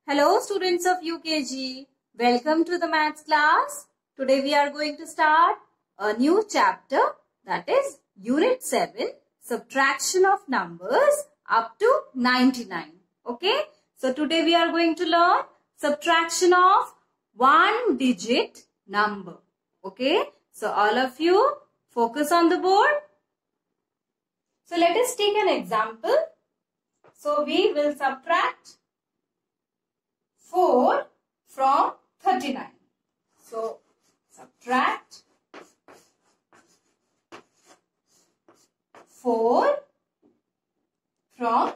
Hello students of UKG. Welcome to the maths class. Today we are going to start a new chapter, that is Unit 7, Subtraction of Numbers up to 99. Okay. So today we are going to learn subtraction of one digit number. Okay. So all of you focus on the board. So let us take an example. So we will subtract 4 from 39. So subtract 4 from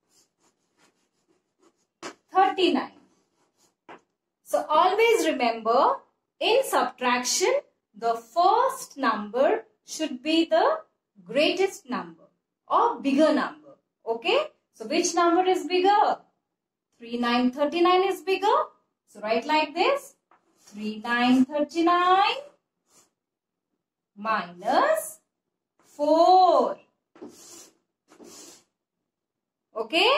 39. So always remember, in subtraction, the first number should be the greatest number or bigger number. Okay? So which number is bigger? 3939 is bigger. So write like this. 3939 minus 4. Okay?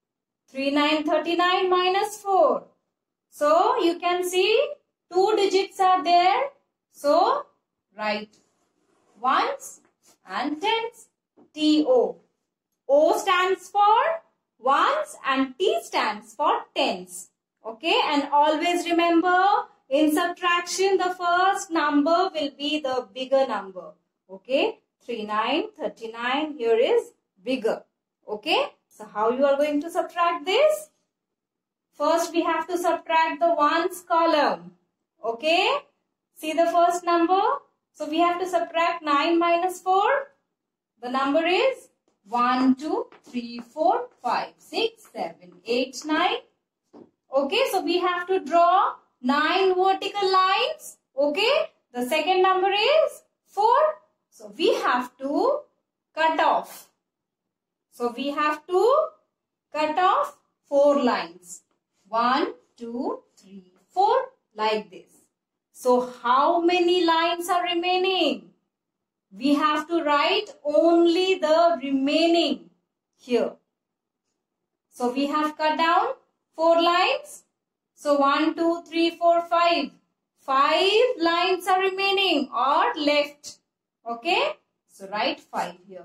3939 minus 4. So you can see two digits are there. So write ones and tens. T-O. O stands for ones and T stands for tens. Okay, and always remember, in subtraction the first number will be the bigger number. Okay, 3939 here is bigger. Okay, so how you are going to subtract this? First we have to subtract the ones column. Okay, see the first number. So we have to subtract 9 minus 4. The number is 1, 2, 3, 4, 5, 6, 7, 8, 9. Okay, so we have to draw 9 vertical lines. Okay, the second number is 4. So we have to cut off. So we have to cut off 4 lines. 1, 2, 3, 4 like this. So how many lines are remaining? We have to write only the remaining here. So we have cut down 4 lines. So 1, 2, 3, 4, 5. 5 lines are remaining or left. Okay. So write 5 here.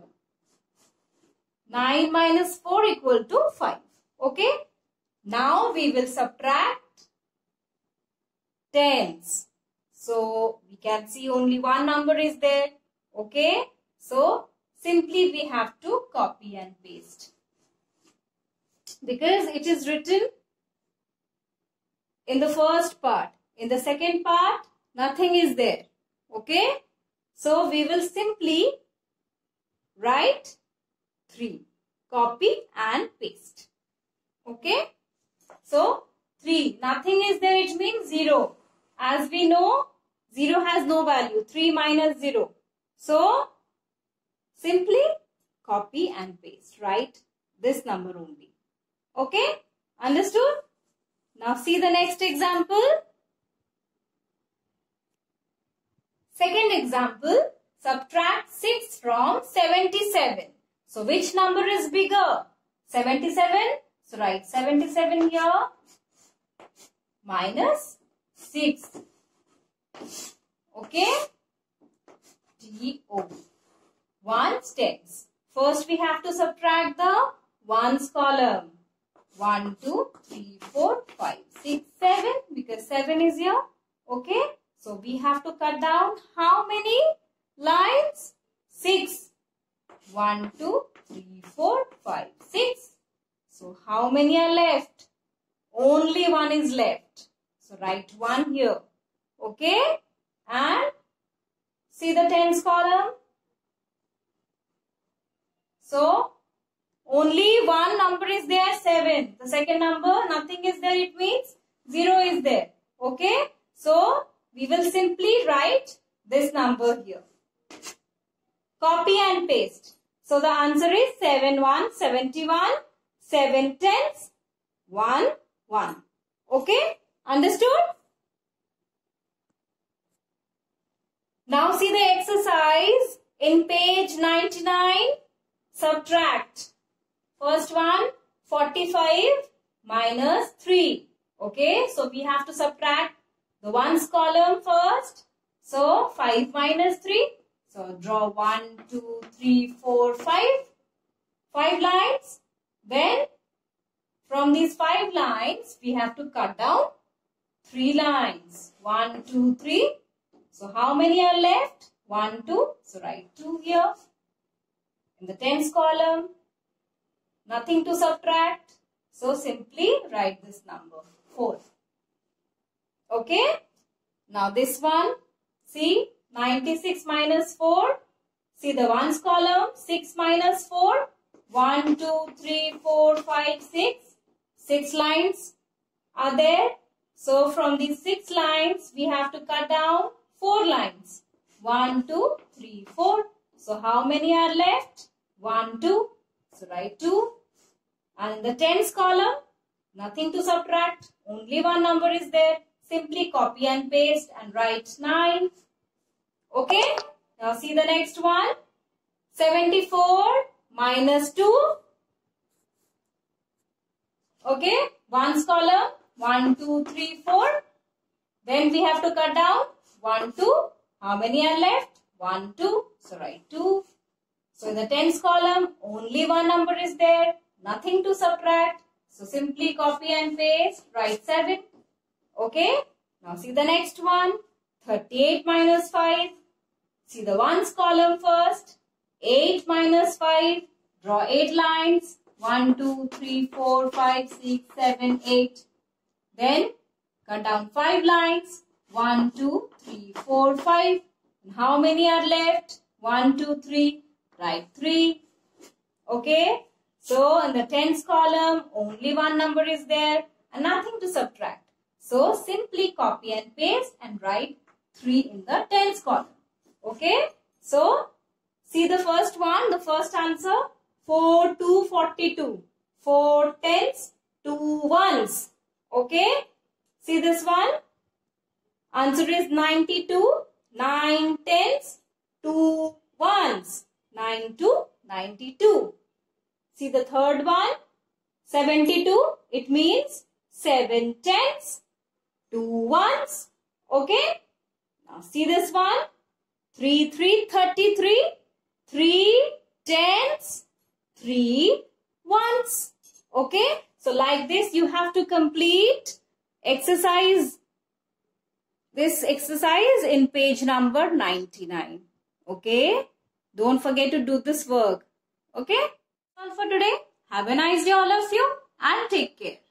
9 minus 4 equal to 5. Okay. Now we will subtract tens. So we can see only one number is there. Okay, so simply we have to copy and paste, because it is written in the first part. In the second part, nothing is there. Okay, so we will simply write 3. Copy and paste. Okay, so 3. Nothing is there, it means 0. As we know, 0 has no value. 3 minus 0. So, simply copy and paste. Write this number only. Okay? Understood? Now see the next example. Second example. Subtract 6 from 77. So, which number is bigger? 77. So, write 77 here. Minus 6. Okay? T-O. Ones, tens. First we have to subtract the ones column. 1, 2, 3, 4, 5, 6, 7. Because 7 is here. Okay. So we have to cut down how many lines? 6. 1, 2, 3, 4, 5, 6. So how many are left? Only one is left. So write 1 here. Okay. And see the tens column. So, only one number is there, 7. The second number, nothing is there, it means 0 is there. Okay. So, we will simply write this number here. Copy and paste. So, the answer is 7 1 71, 7 tens, 1 1. Okay. Understood? Now see the exercise in page 99. Subtract. First one, 45 minus 3. Okay, so we have to subtract the ones column first. So 5 minus 3. So draw 1, 2, 3, 4, 5. 5 lines. Then from these 5 lines, we have to cut down 3 lines. 1, 2, 3. So how many are left? 1, 2. So write 2 here. In the tens column, nothing to subtract. So simply write this number, 4. Okay. Now this one, see 96 minus 4. See the ones column, 6 minus 4. 1, 2, 3, 4, 5, 6. 6 lines are there. So from these 6 lines, we have to cut down 4 lines. 1, 2, 3, 4. So how many are left? 1, 2. So write 2. And in the tens column, nothing to subtract. Only one number is there. Simply copy and paste and write 9. Okay. Now see the next one. 74 minus 2. Okay. Ones column. 1, 2, 3, 4. Then we have to cut down 1, 2. How many are left? 1, 2. So write 2. So in the tens column, only one number is there. Nothing to subtract. So simply copy and paste. Write 7. Okay. Now see the next one. 38 minus 5. See the ones column first. 8 minus 5. Draw 8 lines. 1, 2, 3, 4, 5, 6, 7, 8. Then cut down 5 lines. 1, 2, 3, 4, 5. And how many are left? 1, 2, 3. Write 3. Okay. So in the tens column, only one number is there and nothing to subtract. So simply copy and paste and write 3 in the tens column. Okay. So see the first one, the first answer. 4, 2, 42. 4 tens, 2 ones. Okay. See this one. Answer is 92. 9 tens, 2 ones. 9 to 92. See the third one. 72. It means 7 tens, 2 ones. Okay. Now see this one. 3, 3, 33. 3 tens, 3 ones. Okay. So like this you have to complete this exercise in page number 99. Okay. Don't forget to do this work. Okay. That's all for today. Have a nice day all of you and take care.